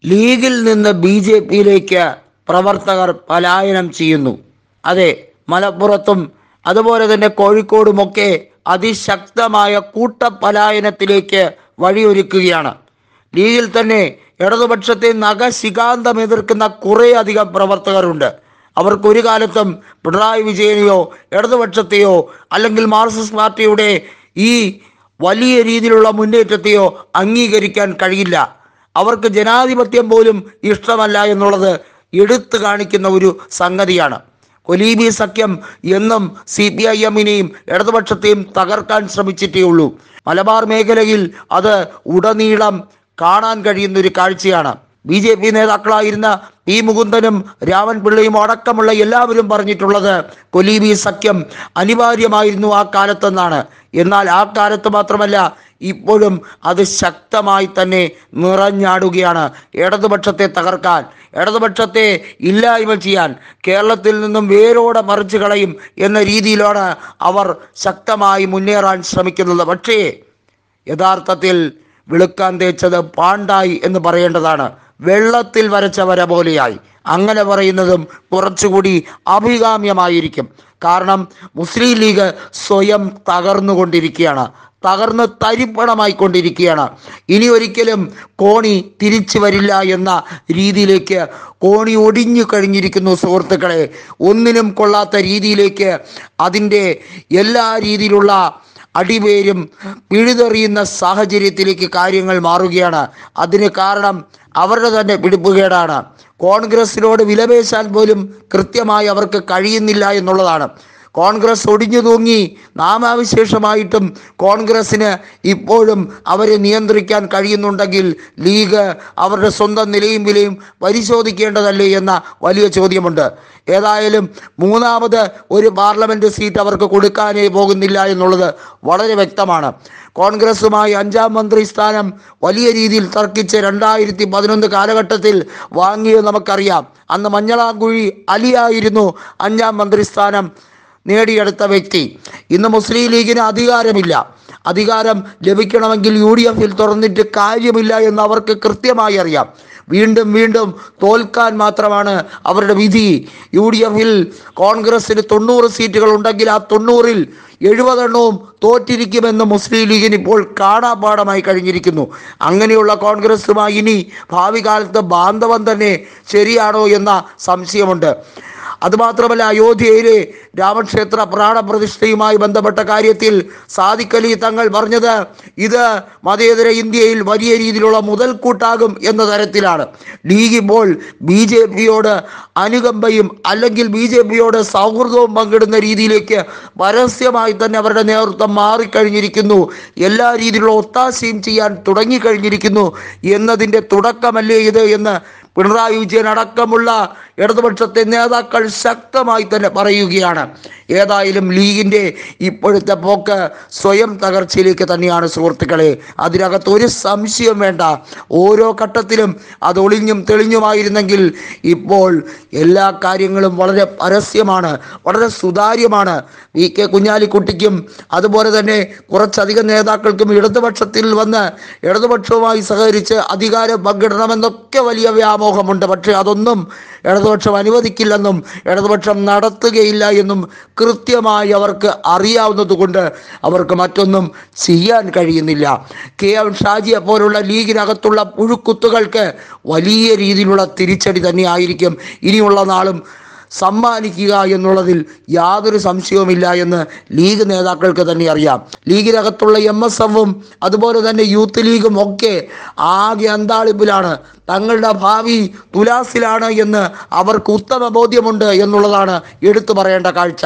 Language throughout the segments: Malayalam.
ലീഗിൽ നിന്ന് BJP-യിലേക്ക് പ്രവർത്തകർ പലായനം ചെയ്യുന്നു. അതെ, മലപ്പുറത്തും അതുപോലെ തന്നെ കോഴിക്കോടുമൊക്കെ അതിശക്തമായ കൂട്ടപലായനത്തിലേക്ക് വഴിയൊരുക്കുകയാണ്. ലീഗിൽ തന്നെ ഇടതുപക്ഷത്തെ നഖശിഖാന്തം എതിർക്കുന്ന കുറേയധികം പ്രവർത്തകരുണ്ട്. അവർക്കൊരു കാലത്തും പിണറായി വിജയനെയോ ഇടതുപക്ഷത്തെയോ അല്ലെങ്കിൽ മാർക്സിസ്റ്റ് പാർട്ടിയുടെ ഈ വലിയ രീതിയിലുള്ള മുന്നേറ്റത്തെയോ അംഗീകരിക്കാൻ കഴിയില്ല. അവർക്ക് ജനാധിപത്യം പോലും ഇഷ്ടമല്ല എന്നുള്ളത് എടുത്തു കാണിക്കുന്ന ഒരു സംഗതിയാണ്. കൊലീബി സഖ്യം എന്നും CPIM-നെയും ഇടതുപക്ഷത്തെയും തകർക്കാൻ ശ്രമിച്ചിട്ടേ ഉള്ളൂ. മലബാർ മേഖലയിൽ അത് ഉടനീളം കാണാൻ കഴിയുന്ന ഒരു കാഴ്ചയാണ്. BJP നേതാക്കളായിരുന്ന P. മുകുന്ദനും രാമൻപിള്ളയും അടക്കമുള്ള എല്ലാവരും പറഞ്ഞിട്ടുള്ളത് കൊലീബി സഖ്യം അനിവാര്യമായിരുന്നു ആ കാലത്തെന്നാണ്. എന്നാൽ ആ കാലത്ത് മാത്രമല്ല, ഇപ്പോഴും അത് ശക്തമായി തന്നെ നിറഞ്ഞാടുകയാണ്. ഇടതുപക്ഷത്തെ തകർക്കാൻ, ഇടതുപക്ഷത്തെ ഇല്ലായ്മ ചെയ്യാൻ, കേരളത്തിൽ നിന്നും വേരോടെ മറിച്ച് കളയും എന്ന രീതിയിലാണ് അവർ ശക്തമായി മുന്നേറാൻ ശ്രമിക്കുന്നത്. പക്ഷേ യഥാർത്ഥത്തിൽ വെളുക്കാൻ തേച്ചത് പാണ്ടായി എന്ന് പറയേണ്ടതാണ്. വെള്ളത്തിൽ വരച്ച വര പോലെയായി. അങ്ങനെ പറയുന്നതും കുറച്ചുകൂടി അഭികാമ്യമായിരിക്കും. കാരണം മുസ്ലിം ലീഗ് സ്വയം തകർന്നുകൊണ്ടിരിക്കുകയാണ്, തകർന്ന് തരിപ്പണമായിക്കൊണ്ടിരിക്കുകയാണ്. ഇനി ഒരിക്കലും കോണി തിരിച്ചു വരില്ല എന്ന രീതിയിലേക്ക് കോണി ഒടിഞ്ഞു കഴിഞ്ഞിരിക്കുന്നു സുഹൃത്തുക്കളെ. ഒന്നിനും കൊള്ളാത്ത രീതിയിലേക്ക് അതിൻ്റെ എല്ലാ രീതിയിലുള്ള അടിവേരും പിഴുതെറിയുന്ന സാഹചര്യത്തിലേക്ക് കാര്യങ്ങൾ മാറുകയാണ്. അതിന് കാരണം അവരുടെ തന്നെ പിടിപ്പുകേടാണ്. കോൺഗ്രസിനോട് വിലപേശാൻ പോലും കൃത്യമായി അവർക്ക് കഴിയുന്നില്ല എന്നുള്ളതാണ്. കോൺഗ്രസ് ഒടിഞ്ഞു തൂങ്ങി നാമാവിശേഷമായിട്ടും കോൺഗ്രസ്സിന് ഇപ്പോഴും അവരെ നിയന്ത്രിക്കാൻ കഴിയുന്നുണ്ടെങ്കിൽ ലീഗ് അവരുടെ സ്വന്തം നിലയും വിലയും പരിശോധിക്കേണ്ടതല്ലേ എന്ന വലിയ ചോദ്യമുണ്ട്. ഏതായാലും മൂന്നാമത് ഒരു പാർലമെൻറ്റ് സീറ്റ് അവർക്ക് കൊടുക്കാനേ പോകുന്നില്ല എന്നുള്ളത് വളരെ വ്യക്തമാണ്. കോൺഗ്രസുമായി 5ാം മന്ത്രി സ്ഥാനം വലിയ രീതിയിൽ തർക്കിച്ച് 2011 കാലഘട്ടത്തിൽ വാങ്ങിയത് നമുക്കറിയാം. അന്ന് മഞ്ഞളാംകുഴി അലിയായിരുന്നു 5ാം മന്ത്രി സ്ഥാനം നേടിയെടുത്ത വ്യക്തി. ഇന്ന് മുസ്ലിം ലീഗിന് അധികാരമില്ല. അധികാരം ലഭിക്കണമെങ്കിൽ UDF-ൽ തുറന്നിട്ട് കാര്യമില്ല എന്ന് അവർക്ക് കൃത്യമായി അറിയാം. വീണ്ടും വീണ്ടും തോൽക്കാൻ മാത്രമാണ് അവരുടെ വിധി. UDF-ൽ കോൺഗ്രസിന് 90 സീറ്റുകൾ ഉണ്ടെങ്കിൽ ആ 90-ൽ 70 എണ്ണവും തോറ്റിരിക്കുമെന്ന് മുസ്ലിം ലീഗിന് ഇപ്പോൾ കാണാപാഠമായി കഴിഞ്ഞിരിക്കുന്നു. അങ്ങനെയുള്ള കോൺഗ്രസുമായി ഇനി ഭാവി കാലത്ത് ബാന്ധവം തന്നെ ശരിയാണോ എന്ന സംശയമുണ്ട്. അതുമാത്രമല്ല, അയോധ്യയിലെ രാമക്ഷേത്ര പ്രാണപ്രതിഷ്ഠയുമായി ബന്ധപ്പെട്ട കാര്യത്തിൽ സാദിഖ് അലി തങ്ങൾ പറഞ്ഞത് ഇത് മതേതര ഇന്ത്യയിൽ വലിയ രീതിയിലുള്ള മുതൽക്കൂട്ടാകും എന്ന തരത്തിലാണ്. ലീഗ് ഇപ്പോൾ BJP-യോട് അനുകമ്പയും അല്ലെങ്കിൽ BJP-യോട് സൗഹൃദവും പങ്കിടുന്ന രീതിയിലേക്ക് പരസ്യമായി തന്നെ അവരുടെ നേതൃത്വം മാറിക്കഴിഞ്ഞിരിക്കുന്നു. എല്ലാ രീതിയിലുള്ള ഒത്താശയും ചെയ്യാൻ തുടങ്ങിക്കഴിഞ്ഞിരിക്കുന്നു എന്നതിൻ്റെ തുടക്കമല്ലേ ഇത് എന്ന് പിണറായി വിജയൻ അടക്കമുള്ള ഇടതുപക്ഷത്തെ നേതാക്കൾ ശക്തമായി തന്നെ പറയുകയാണ്. ഏതായാലും ലീഗിൻ്റെ ഇപ്പോഴത്തെ പോക്ക് സ്വയം തകർച്ചയിലേക്ക് തന്നെയാണ് സുഹൃത്തുക്കളെ. അതിനകത്ത് ഒരു സംശയം വേണ്ട. ഓരോ ഘട്ടത്തിലും അത് ഒളിഞ്ഞും തെളിഞ്ഞുമായിരുന്നെങ്കിൽ ഇപ്പോൾ എല്ലാ കാര്യങ്ങളും വളരെ പരസ്യമാണ്, വളരെ സുതാര്യമാണ്. VK കുഞ്ഞാലിക്കുട്ടിക്കും അതുപോലെ തന്നെ കുറച്ചധികം നേതാക്കൾക്കും ഇടതുപക്ഷത്തിൽ വന്ന് ഇടതുപക്ഷവുമായി സഹകരിച്ച് അധികാരം പങ്കിടണമെന്നൊക്കെ വലിയ വ്യാമോഹമുണ്ട്. പക്ഷേ അതൊന്നും ഇടതുപക്ഷം അനുവദിക്കില്ലെന്നും ഇടതുപക്ഷം നടത്തുകയില്ല എന്നും കൃത്യമായി അവർക്ക് അറിയാവുന്നതുകൊണ്ട് അവർക്ക് മറ്റൊന്നും ചെയ്യാൻ കഴിയുന്നില്ല. KM ഷാജിയെ പോലുള്ള ലീഗിനകത്തുള്ള പുഴുക്കുത്തുകൾക്ക് വലിയ രീതിയിലുള്ള തിരിച്ചടി തന്നെയായിരിക്കും ഇനിയുള്ള നാളും സമ്മാനിക്കുക എന്നുള്ളതിൽ യാതൊരു സംശയവുമില്ല എന്ന് ലീഗ് നേതാക്കൾക്ക് തന്നെ അറിയാം. ലീഗിനകത്തുള്ള MSF-ഉം അതുപോലെ തന്നെ യൂത്ത് ലീഗും ഒക്കെ ആകെ അന്താളിപ്പിലാണ്. തങ്ങളുടെ ഭാവി തുലാസിലാണ് എന്ന് അവർക്ക് ഉത്തമ ബോധ്യമുണ്ട് എന്നുള്ളതാണ് എടുത്തു പറയേണ്ട കാഴ്ച.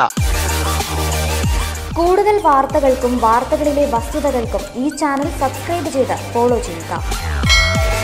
കൂടുതൽ വാർത്തകൾക്കും വാർത്തകളിലെ വസ്തുതകൾക്കും ഈ ചാനൽ സബ്സ്ക്രൈബ് ചെയ്ത് ഫോളോ ചെയ്യുക.